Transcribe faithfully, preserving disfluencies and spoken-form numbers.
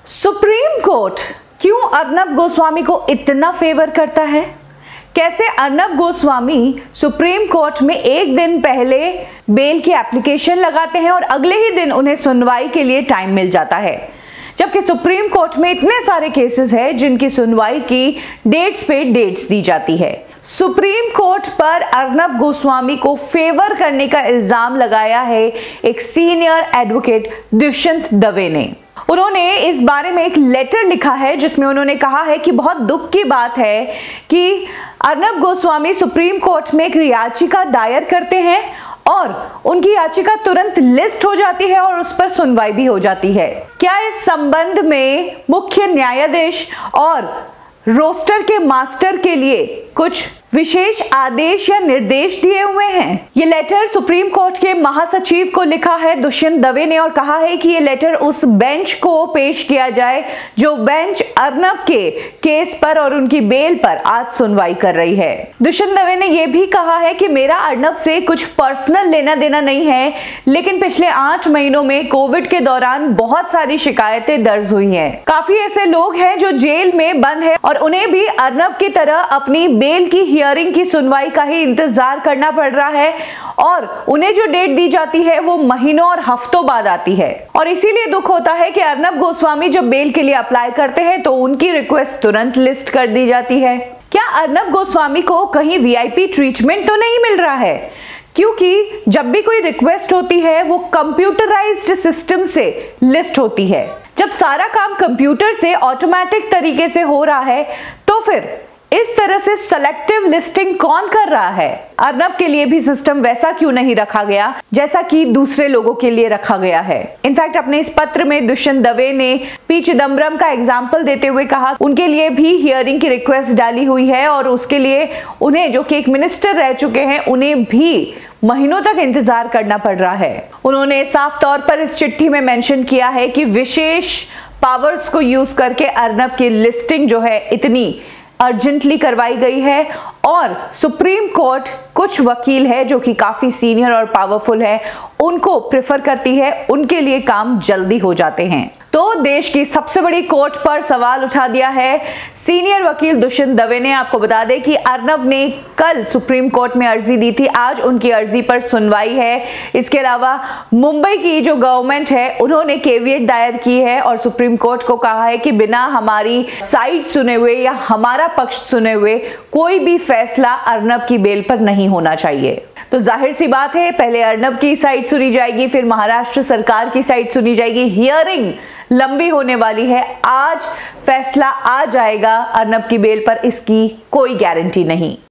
Supreme court क्यों अर्नब गोस्वामी को इतना फेवर करता है? कैसे अर्नब गोस्वामी सुप्रीम कोर्ट में एक दिन पहले बेल की एप्लीकेशन लगाते हैं और अगले ही दिन उन्हें सुनवाई के लिए टाइम मिल जाता है, जबकि सुप्रीम कोर्ट में इतने सारे केसेस हैं जिनकी सुनवाई की डेट्स पे डेट्स दी जाती है। सुप्रीम कोर्ट पर अर्नब गोस्वामी को फेवर करने का इल्जाम लगाया है एक सीनियर एडवोकेट दुष्यंत दवे ने। उन्होंने इस बारे में एक लेटर लिखा है जिसमें उन्होंने कहा है कि बहुत दुख की बात है कि अर्नब गोस्वामी सुप्रीम कोर्ट में एक याचिका दायर करते हैं और उनकी याचिका तुरंत लिस्ट हो जाती है और उस पर सुनवाई भी हो जाती है। क्या इस संबंध में मुख्य न्यायाधीश और रोस्टर के मास्टर के लिए कुछ विशेष आदेश या निर्देश दिए हुए हैं? ये लेटर सुप्रीम कोर्ट के महासचिव को लिखा है दुष्यंत दवे ने और कहा है कि ये लेटर उस बेंच को पेश किया जाए जो बेंच अर्नब के केस पर और उनकी बेल पर आज सुनवाई कर रही है। दुष्यंत दवे ने यह भी कहा है कि मेरा अर्नब से कुछ पर्सनल लेना देना नहीं है, लेकिन पिछले आठ महीनों में कोविड के दौरान बहुत सारी शिकायतें दर्ज हुई हैं। काफी ऐसे लोग हैं जो जेल में बंद है और उन्हें भी अर्नब की तरह अपनी बेल की हियरिंग की सुनवाई का ही इंतजार करना पड़ रहा है और उन्हें जो डेट दी जाती है वो महीनों और हफ्तों बाद आती है। और इसीलिए दुख होता है कि अर्नब गोस्वामी जब बेल के लिए अप्लाई करते हैं तो उनकी रिक्वेस्ट तुरंत लिस्ट कर दी जाती है। क्या अर्नब गोस्वामी को कहीं वीआईपी ट्रीटमेंट तो नहीं मिल रहा है? क्योंकि जब भी कोई रिक्वेस्ट होती है वो कंप्यूटराइज्ड सिस्टम से लिस्ट होती है। जब सारा काम कंप्यूटर से ऑटोमेटिक तरीके से हो रहा है तो फिर इस तरह से सेलेक्टिव लिस्टिंग कौन कर रहा है? अर्नब के लिए भी सिस्टम वैसा क्यों नहीं रखा गया जैसा कि दूसरे लोगों के लिए रखा गया है? इनफैक्ट अपने इस पत्र में दुष्यंत दवे ने पी चिदम्बरम का एग्जाम्पल देते हुए कहा उनके लिए भी हियरिंग की रिक्वेस्ट डाली हुई है और उसके लिए उन्हें, जो कि एक मिनिस्टर रह चुके हैं, उन्हें भी महीनों तक इंतजार करना पड़ रहा है। उन्होंने साफ तौर पर इस चिट्ठी में मेंशन किया है कि विशेष पावर्स को यूज करके अर्नब की लिस्टिंग जो है इतनी अर्जेंटली करवाई गई है और सुप्रीम कोर्ट कुछ वकील है जो कि काफी सीनियर और पावरफुल है, उनको प्रेफर करती है, उनके लिए काम जल्दी हो जाते हैं। तो देश की सबसे बड़ी कोर्ट पर सवाल उठा दिया है सीनियर वकील दुष्यंत दवे ने। आपको बता दें कि अर्नब ने कल सुप्रीम कोर्ट में अर्जी दी थी, आज उनकी अर्जी पर सुनवाई है। इसके अलावा मुंबई की जो गवर्नमेंट है उन्होंने केविएट दायर की है और सुप्रीम कोर्ट को कहा है कि बिना हमारी साइड सुने हुए या हमारा पक्ष सुने हुए कोई भी फैसला अर्नब की बेल पर नहीं होना चाहिए। तो जाहिर सी बात है, पहले अर्नब की साइड सुनी जाएगी, फिर महाराष्ट्र सरकार की साइड सुनी जाएगी। हियरिंग लंबी होने वाली है, आज फैसला आ जाएगा अर्नब की बेल पर, इसकी कोई गारंटी नहीं।